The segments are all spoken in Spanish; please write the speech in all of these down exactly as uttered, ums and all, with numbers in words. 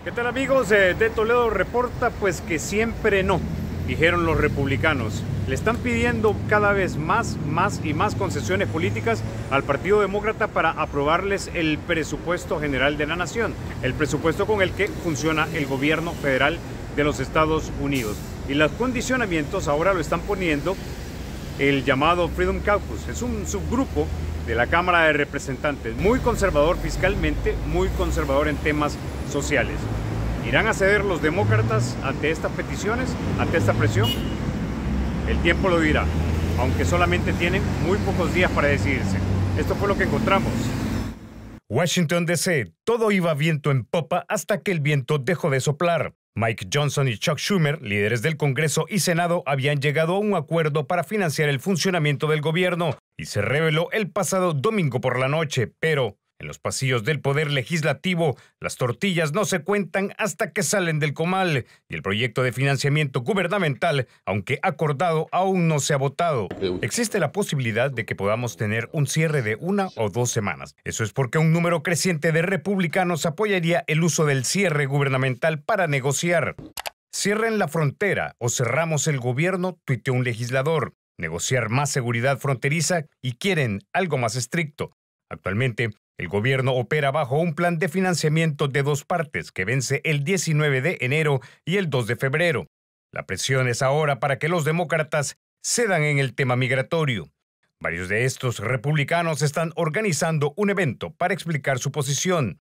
¿Qué tal, amigos de Toledo Reporta? Pues que siempre no, dijeron los republicanos. Le están pidiendo cada vez más, más y más concesiones políticas al Partido Demócrata para aprobarles el presupuesto general de la nación, el presupuesto con el que funciona el gobierno federal de los Estados Unidos. Y los condicionamientos ahora lo están poniendo el llamado Freedom Caucus. Es un subgrupo de la Cámara de Representantes, muy conservador fiscalmente, muy conservador en temas sociales. ¿Irán a ceder los demócratas ante estas peticiones, ante esta presión? El tiempo lo dirá, aunque solamente tienen muy pocos días para decidirse. Esto fue lo que encontramos. Washington, D C Todo iba viento en popa hasta que el viento dejó de soplar. Mike Johnson y Chuck Schumer, líderes del Congreso y Senado, habían llegado a un acuerdo para financiar el funcionamiento del gobierno y se reveló el pasado domingo por la noche, pero en los pasillos del Poder Legislativo, las tortillas no se cuentan hasta que salen del comal y el proyecto de financiamiento gubernamental, aunque acordado, aún no se ha votado. Existe la posibilidad de que podamos tener un cierre de una o dos semanas. Eso es porque un número creciente de republicanos apoyaría el uso del cierre gubernamental para negociar. Cierren la frontera o cerramos el gobierno, tuiteó un legislador. Negociar más seguridad fronteriza y quieren algo más estricto. Actualmente, el gobierno opera bajo un plan de financiamiento de dos partes que vence el diecinueve de enero y el dos de febrero. La presión es ahora para que los demócratas cedan en el tema migratorio. Varios de estos republicanos están organizando un evento para explicar su posición.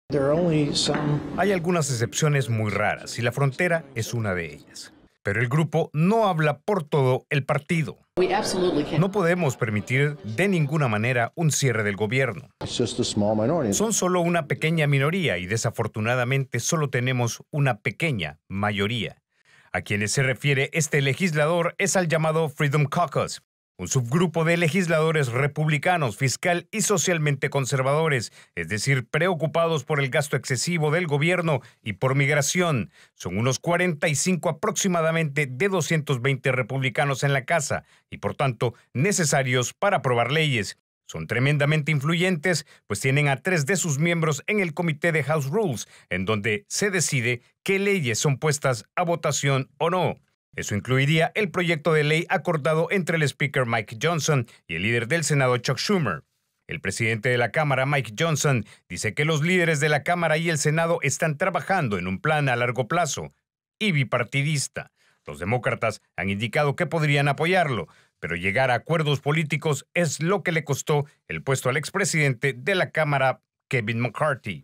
Hay algunas excepciones muy raras y la frontera es una de ellas. Pero el grupo no habla por todo el partido. No podemos permitir de ninguna manera un cierre del gobierno. Son solo una pequeña minoría y desafortunadamente solo tenemos una pequeña mayoría. A quienes se refiere este legislador es al llamado Freedom Caucus, un subgrupo de legisladores republicanos, fiscal y socialmente conservadores, es decir, preocupados por el gasto excesivo del gobierno y por migración. Son unos cuarenta y cinco aproximadamente de doscientos veinte republicanos en la casa y, por tanto, necesarios para aprobar leyes. Son tremendamente influyentes, pues tienen a tres de sus miembros en el Comité de House Rules, en donde se decide qué leyes son puestas a votación o no. Eso incluiría el proyecto de ley acordado entre el Speaker Mike Johnson y el líder del Senado Chuck Schumer. El presidente de la Cámara, Mike Johnson, dice que los líderes de la Cámara y el Senado están trabajando en un plan a largo plazo y bipartidista. Los demócratas han indicado que podrían apoyarlo, pero llegar a acuerdos políticos es lo que le costó el puesto al expresidente de la Cámara, Kevin McCarthy.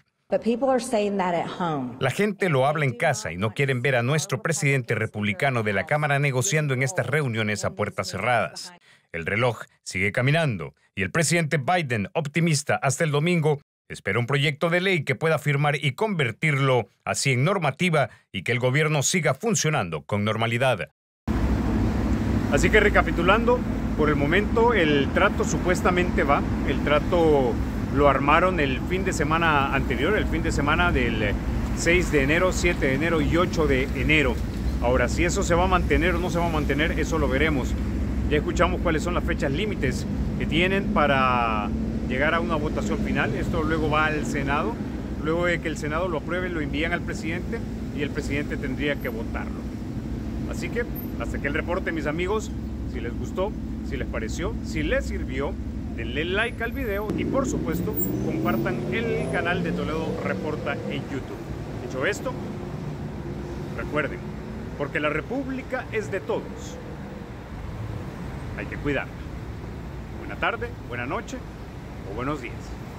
La gente lo habla en casa y no quieren ver a nuestro presidente republicano de la Cámara negociando en estas reuniones a puertas cerradas. El reloj sigue caminando y el presidente Biden, optimista hasta el domingo, espera un proyecto de ley que pueda firmar y convertirlo así en normativa y que el gobierno siga funcionando con normalidad. Así que recapitulando, por el momento el trato supuestamente va, el trato lo armaron el fin de semana anterior, el fin de semana del seis de enero, siete de enero y ocho de enero. Ahora, si eso se va a mantener o no se va a mantener, eso lo veremos. Ya escuchamos cuáles son las fechas límites que tienen para llegar a una votación final. Esto luego va al Senado. Luego de que el Senado lo apruebe, lo envían al presidente y el presidente tendría que votarlo. Así que, hasta aquí el reporte, mis amigos. Si les gustó, si les pareció, si les sirvió, denle like al video y, por supuesto, compartan el canal de Toledo Reporta en YouTube. Dicho esto, recuerden, porque la República es de todos, hay que cuidarla. Buena tarde, buena noche o buenos días.